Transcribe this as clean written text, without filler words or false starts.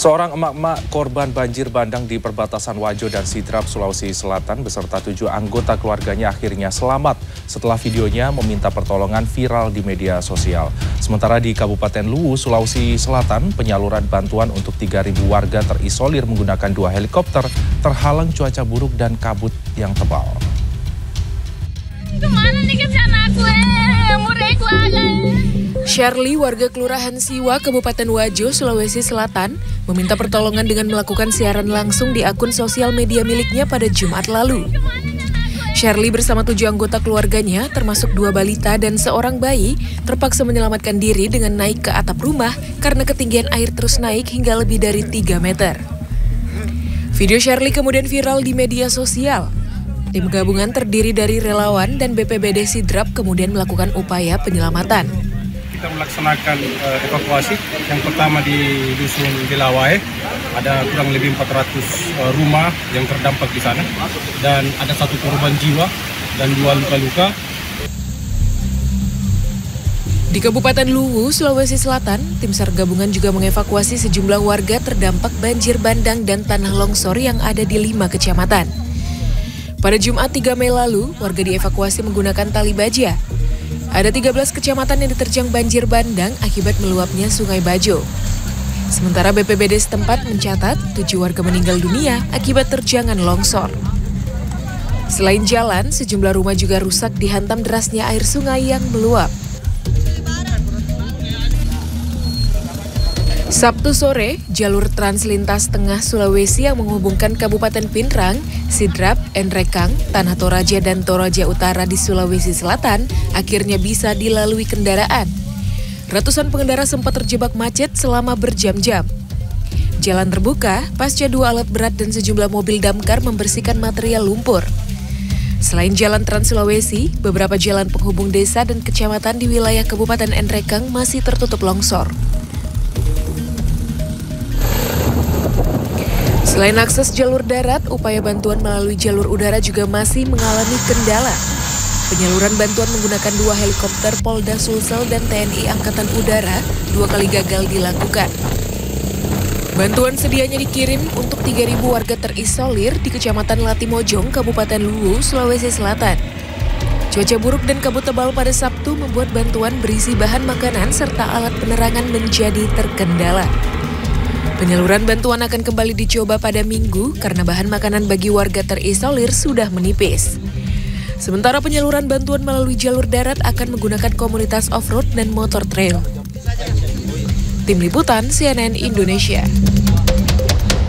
Seorang emak-emak korban banjir bandang di perbatasan Wajo dan Sidrap, Sulawesi Selatan beserta 7 anggota keluarganya akhirnya selamat setelah videonya meminta pertolongan viral di media sosial. Sementara di Kabupaten Luwu, Sulawesi Selatan, penyaluran bantuan untuk 3.000 warga terisolir menggunakan 2 helikopter terhalang cuaca buruk dan kabut yang tebal. Kemana nih aku Shirley, warga Kelurahan Siwa, Kabupaten Wajo, Sulawesi Selatan, meminta pertolongan dengan melakukan siaran langsung di akun sosial media miliknya pada Jumat lalu. Shirley bersama 7 anggota keluarganya, termasuk 2 balita dan seorang bayi, terpaksa menyelamatkan diri dengan naik ke atap rumah karena ketinggian air terus naik hingga lebih dari 3 meter. Video Shirley kemudian viral di media sosial. Tim gabungan terdiri dari relawan dan BPBD Sidrap kemudian melakukan upaya penyelamatan. Kita melaksanakan evakuasi. Yang pertama di Dusun Delawai, ada kurang lebih 400 rumah yang terdampak di sana. Dan ada 1 korban jiwa dan 2 luka-luka. Di Kabupaten Luwu, Sulawesi Selatan, tim SAR gabungan juga mengevakuasi sejumlah warga terdampak banjir bandang dan tanah longsor yang ada di 5 kecamatan. Pada Jumat 3 Mei lalu, warga dievakuasi menggunakan tali baja. Ada 13 kecamatan yang diterjang banjir bandang akibat meluapnya Sungai Bajo. Sementara BPBD setempat mencatat 7 warga meninggal dunia akibat terjangan longsor. Selain jalan, sejumlah rumah juga rusak dihantam derasnya air sungai yang meluap. Sabtu sore, jalur Translintas Tengah Sulawesi yang menghubungkan Kabupaten Pinrang, Sidrap, Enrekang, Tanah Toraja dan Toraja Utara di Sulawesi Selatan akhirnya bisa dilalui kendaraan. Ratusan pengendara sempat terjebak macet selama berjam-jam. Jalan terbuka pasca 2 alat berat dan sejumlah mobil damkar membersihkan material lumpur. Selain jalan Trans Sulawesi, beberapa jalan penghubung desa dan kecamatan di wilayah Kabupaten Enrekang masih tertutup longsor. Selain akses jalur darat, upaya bantuan melalui jalur udara juga masih mengalami kendala. Penyaluran bantuan menggunakan 2 helikopter Polda Sulsel dan TNI Angkatan Udara 2 kali gagal dilakukan. Bantuan sedianya dikirim untuk 3.000 warga terisolir di Kecamatan Latimojong, Kabupaten Luwu, Sulawesi Selatan. Cuaca buruk dan kabut tebal pada Sabtu membuat bantuan berisi bahan makanan serta alat penerangan menjadi terkendala. Penyaluran bantuan akan kembali dicoba pada Minggu karena bahan makanan bagi warga terisolir sudah menipis. Sementara penyaluran bantuan melalui jalur darat akan menggunakan komunitas off-road dan motor trail. Tim Liputan CNN Indonesia.